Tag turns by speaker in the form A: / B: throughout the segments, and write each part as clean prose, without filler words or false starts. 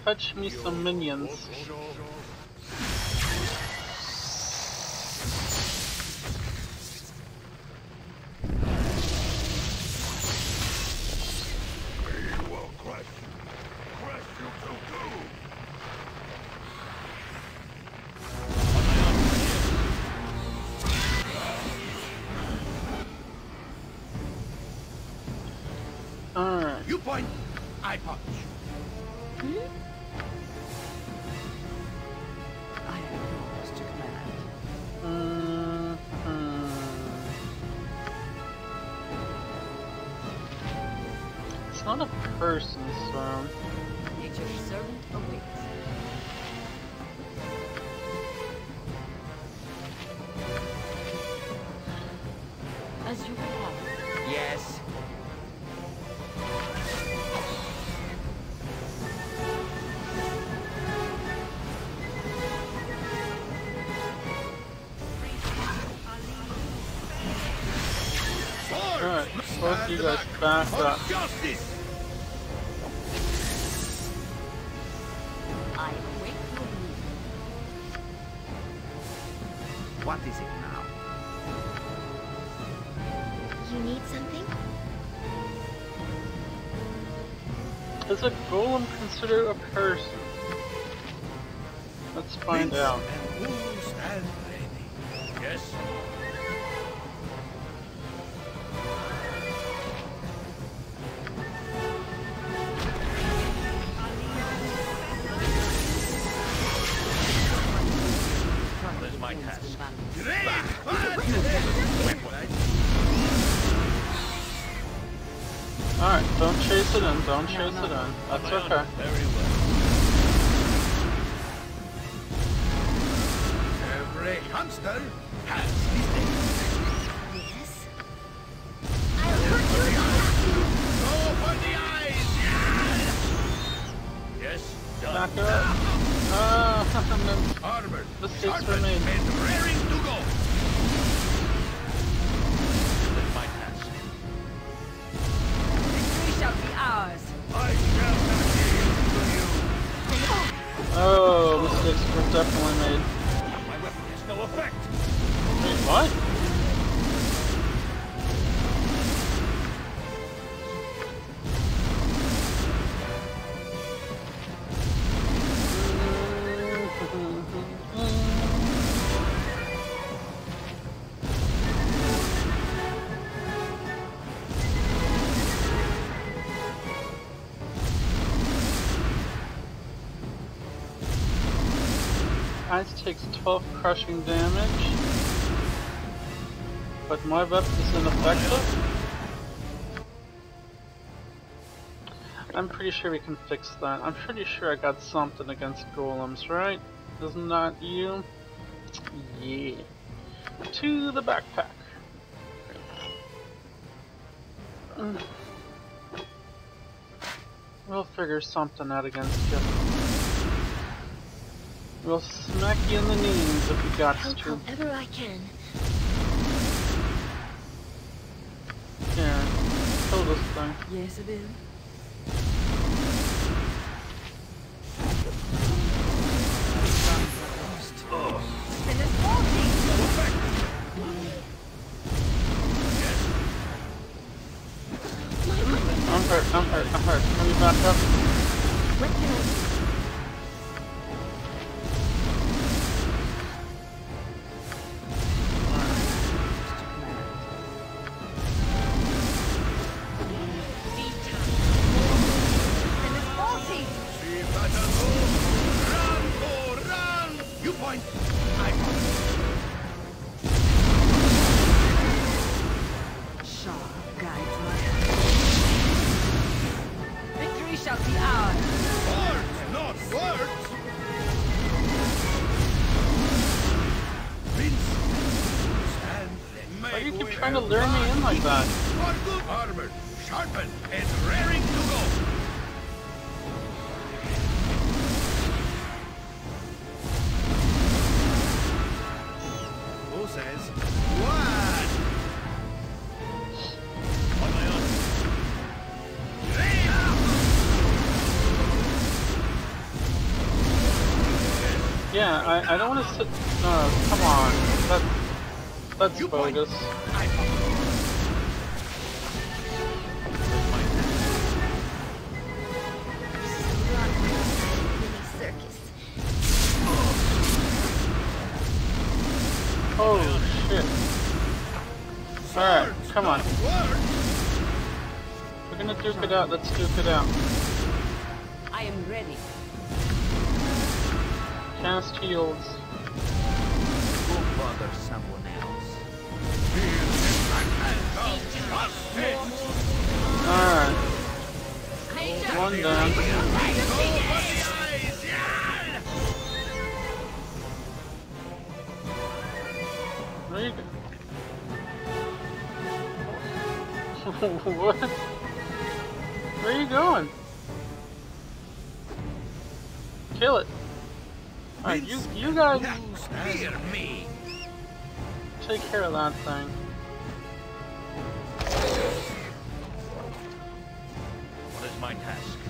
A: fetch me some minions.
B: You point, I punch.
C: Hmm? I have yours to command.
A: It's not a person, so...
C: Nature's servant awaits. As you have.
B: Yes.
A: Alright, both you guys back up.
B: Justice.
C: I await your move.
B: What is it now?
D: You need something?
A: Is a golem considered a person? Let's find out.
B: And who stand ready? Yes. There's my task.
A: Alright, don't chase it in, don't chase it in. That's okay.
B: Very well. Every hamster has his day.
D: Yes? I'll hurt you!
B: Go for the eyes! Yes, done.
A: Back up.
B: Armored,
A: Mistakes were
B: sharpened,
A: made.
B: and raring to go. That's my task.
C: Victory shall be ours.
B: I shall not yield to you.
A: Oh, mistakes were definitely made.
B: My weapon has no effect.
A: Wait, what? Ice takes 12 crushing damage, but my weapon is ineffective. I'm pretty sure we can fix that. I'm pretty sure I got something against golems, right? Isn't that you? Yeah. To the backpack. We'll figure something out against you. We'll smack you in the knees if we got
D: Help
A: to.
D: however I can.
A: Here, kill this thing.
C: Yes, it is. And it's faulty.
A: I'm hurt. Can we back up?
D: What can I do?
C: And it's faulty.
B: See battle go. Run, go, run. You point. I point.
C: Shaw guides my hand. Victory shall be ours.
B: Words, not words. Vince, stand ready.
A: Why do you keep trying to lure me in like that?
B: For good armor, sharpened and raring to go. Who says what? On my own.
A: Yeah, I don't want to sit. No, come on. That's bogus. Oh shit. Alright, come on. We're gonna duke it out, let's duke it out.
C: I am ready.
A: Cast heals.
B: Go bother someone else.
A: Alright. One down. Where you go? What? Where are you going? Kill it. Alright, you guys
B: Hear me.
A: take care of that thing.
B: What is my task?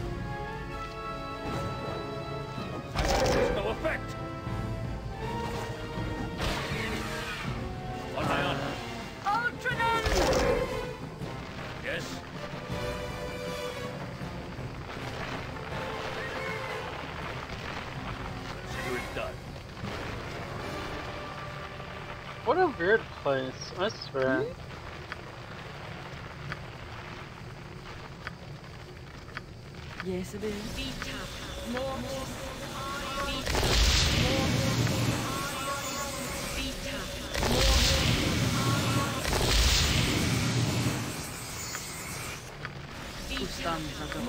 B: There's no effect. On my honor.
C: Ultraman!
B: Yes. Consider it done.
A: What a weird place, I swear.
C: Yes, it is. Who stands like a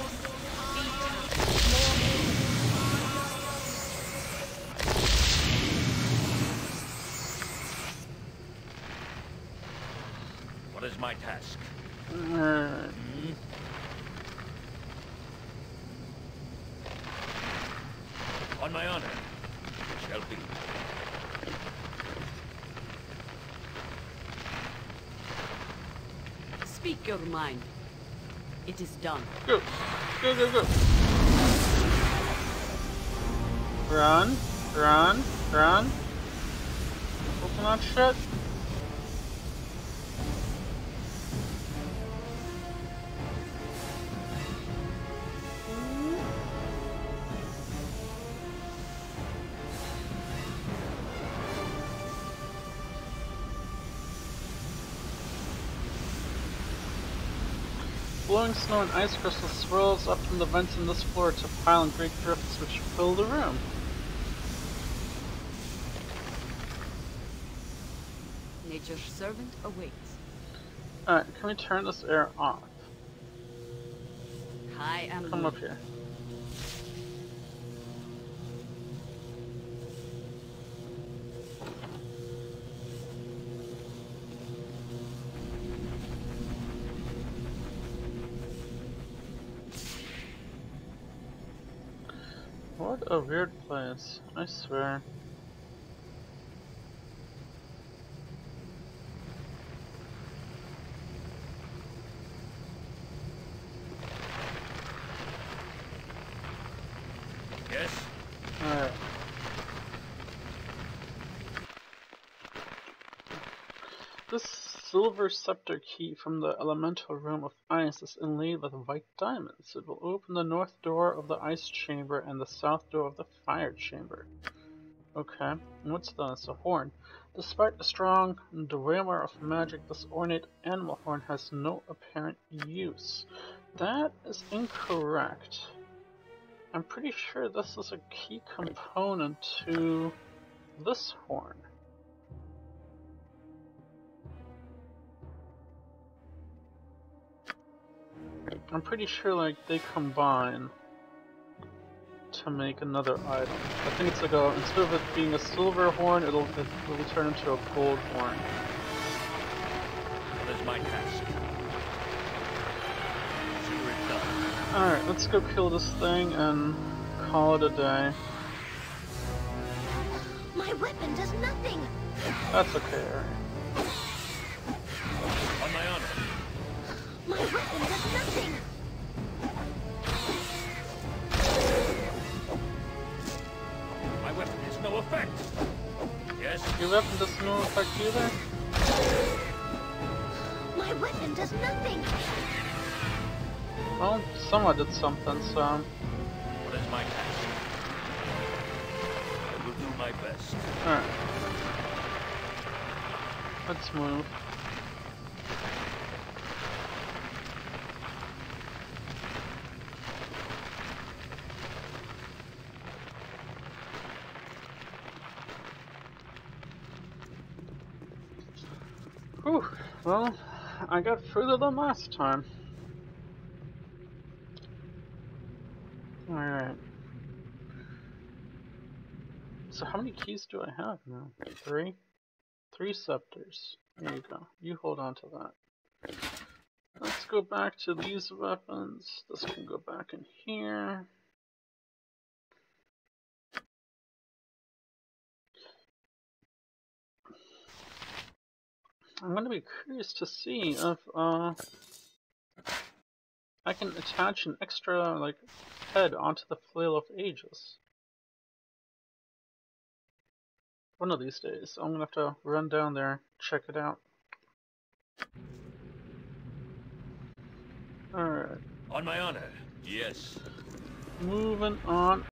B: What is my task?
A: Alright.
B: On my honor. It shall be.
C: Speak your mind. It is done.
A: Go! Go, go, go! Run! Run! Run! Open that shit! Blowing snow and ice crystals swirls up from the vents in this floor to pile in great drifts which fill the room.
C: Nature's servant awaits.
A: Alright, can we turn this air off?
C: I am
A: Come up here. What a weird place, I swear.
B: Yes?
A: Alright. This silver scepter key from the elemental room of ice is inlaid with white diamonds. It will open the north door of the ice chamber and the south door of the fire chamber. Okay, and what's this? A horn. Despite a strong dwemer of magic, this ornate animal horn has no apparent use. That is incorrect. I'm pretty sure this is a key component to this horn. I'm pretty sure like they combine to make another item. I think it's like a, instead of it being a silver horn, it will turn into a gold horn.
B: What is my task? Consider it done.
A: Alright, let's go kill this thing and call it a day.
D: My weapon does nothing.
A: That's okay, alright.
B: On my honor.
D: My weapon does nothing.
B: My weapon is has no effect. Yes?
A: Your weapon does no effect either?
D: My weapon does nothing.
A: Well, someone did something, so...
B: What is my task? I will do my best.
A: Alright. Let's move. Whew. Well, I got further than last time. Alright. So how many keys do I have now? 3? 3 scepters. There you go. You hold on to that. Let's go back to these weapons. This can go back in here. I'm gonna be curious to see if I can attach an extra like head onto the Flail of Ages. One of these days. I'm gonna have to run down there, check it out. Alright.
B: On my honor, yes.
A: Moving on